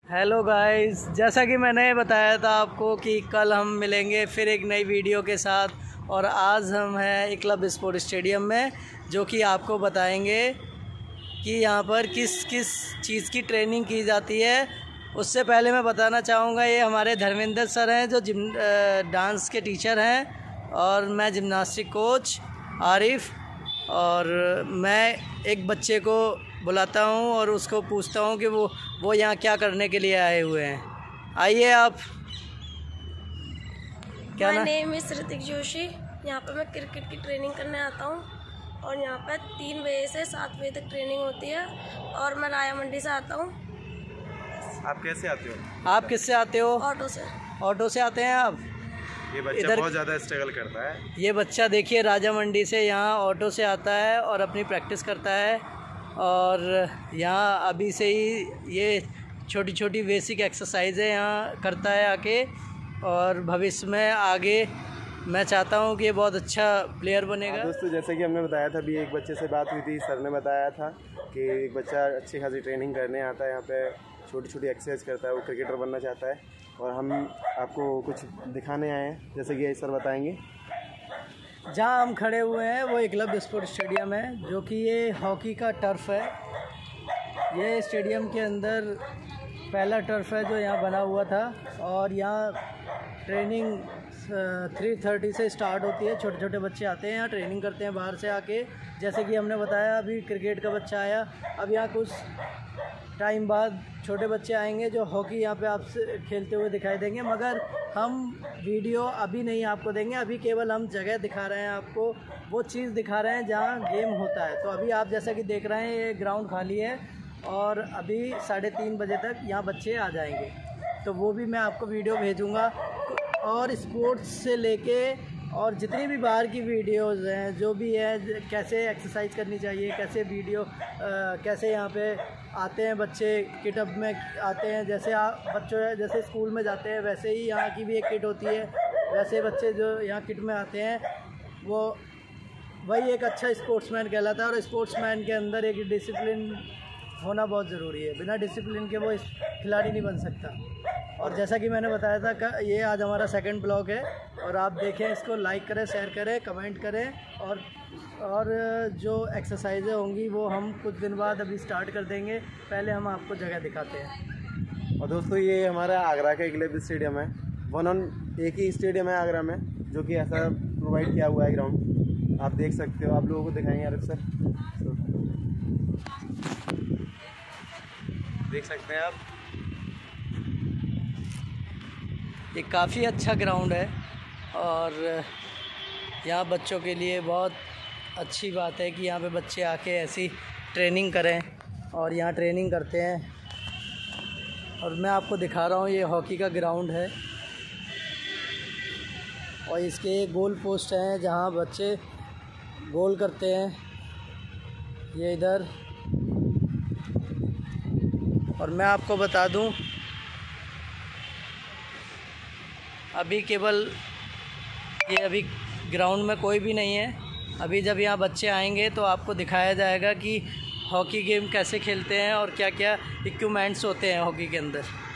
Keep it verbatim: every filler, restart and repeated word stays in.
Hello guys, जैसा कि मैंने बताया था आपको कि कल हम मिलेंगे फिर एक नई वीडियो के साथ। और आज हम हैं एकलव्य स्पोर्ट स्टेडियम में, जो कि आपको बताएंगे कि यहाँ पर किस किस चीज़ की ट्रेनिंग की जाती है। उससे पहले मैं बताना चाहूँगा, ये हमारे धर्मेंद्र सर हैं जो जिम डांस के टीचर हैं, और मैं जिम्नास्टिक कोच आरिफ। और मैं एक बच्चे को बुलाता हूँ और उसको पूछता हूँ कि वो वो यहाँ क्या करने के लिए आए हुए हैं। आइए आप। क्या नाम? Name is Hrithik Joshi. यहाँ पर मैं क्रिकेट की ट्रेनिंग करने आता हूँ और यहाँ पर तीन बजे से सात बजे तक ट्रेनिंग होती है। और मैं राया मंडी से आता हूँ। आप कैसे आते हो? आप किससे आते हो? ऑटो से। ऑटो से आते हैं आप? ये बच्चा इधर बहुत ज़्यादा स्ट्रगल करता है। ये बच्चा देखिए राजा मंडी से यहाँ ऑटो से आता है और अपनी प्रैक्टिस करता है। और यहाँ अभी से ही ये छोटी छोटी बेसिक एक्सरसाइजें यहाँ करता है आके। और भविष्य में आगे मैं चाहता हूँ कि ये बहुत अच्छा प्लेयर बनेगा। दोस्तों, जैसे कि हमने बताया था, अभी एक बच्चे से बात हुई थी, सर ने बताया था कि एक बच्चा अच्छी खासी ट्रेनिंग करने आता है, यहाँ पे छोटी छोटी एक्सरसाइज करता है, वो क्रिकेटर बनना चाहता है। और हम आपको कुछ दिखाने आए हैं, जैसे कि सर बताएंगे। जहाँ हम खड़े हुए हैं वो एकलव्य स्पोर्ट स्टेडियम है, जो कि ये हॉकी का टर्फ है। ये स्टेडियम के अंदर पहला टर्फ है जो यहाँ बना हुआ था। और यहाँ ट्रेनिंग थ्री थर्टी से स्टार्ट होती है। छोटे छोटे बच्चे आते हैं यहाँ, ट्रेनिंग करते हैं बाहर से आके। जैसे कि हमने बताया, अभी क्रिकेट का बच्चा आया। अब यहाँ कुछ टाइम बाद छोटे बच्चे आएंगे जो हॉकी यहाँ पे आपसे खेलते हुए दिखाई देंगे। मगर हम वीडियो अभी नहीं आपको देंगे, अभी केवल हम जगह दिखा रहे हैं आपको, वो चीज़ दिखा रहे हैं जहाँ गेम होता है। तो अभी आप जैसा कि देख रहे हैं, ये ग्राउंड खाली है और अभी साढ़े तीन बजे तक यहाँ बच्चे आ जाएंगे। तो वो भी मैं आपको वीडियो भेजूँगा। और स्पोर्ट्स से लेके और जितनी भी बाहर की वीडियोज़ हैं, जो भी है, कैसे एक्सरसाइज करनी चाहिए, कैसे वीडियो आ, कैसे यहाँ पे आते हैं बच्चे, किटअप में आते हैं। जैसे आप बच्चों जैसे स्कूल में जाते हैं, वैसे ही यहाँ की भी एक किट होती है। वैसे बच्चे जो यहाँ किट में आते हैं, वो वही एक अच्छा स्पोर्ट्समैन कहलाता है। और स्पोर्ट्समैन के अंदर एक डिसिप्लिन होना बहुत ज़रूरी है। बिना डिसिप्लिन के वो खिलाड़ी नहीं बन सकता। और जैसा कि मैंने बताया था, का ये आज हमारा सेकंड ब्लॉग है। और आप देखें, इसको लाइक करें, शेयर करें, कमेंट करें। और और जो एक्सरसाइजें होंगी वो हम कुछ दिन बाद अभी स्टार्ट कर देंगे। पहले हम आपको जगह दिखाते हैं। और दोस्तों, ये हमारा आगरा का एकलव्य स्टेडियम है। वन ऑन एक ही स्टेडियम है आगरा में, जो कि ऐसा प्रोवाइड किया हुआ है ग्राउंड। आप देख सकते हो। आप लोगों को दिखाएंगे आरिफ सर, देख सकते हैं आप। ये काफ़ी अच्छा ग्राउंड है और यहाँ बच्चों के लिए बहुत अच्छी बात है कि यहाँ पे बच्चे आके ऐसी ट्रेनिंग करें और यहाँ ट्रेनिंग करते हैं। और मैं आपको दिखा रहा हूँ, ये हॉकी का ग्राउंड है और इसके गोल पोस्ट हैं जहाँ बच्चे गोल करते हैं। ये इधर। और मैं आपको बता दूँ, अभी केवल ये अभी ग्राउंड में कोई भी नहीं है। अभी जब यहाँ बच्चे आएंगे तो आपको दिखाया जाएगा कि हॉकी गेम कैसे खेलते हैं और क्या क्या इक्विपमेंट्स होते हैं हॉकी के अंदर।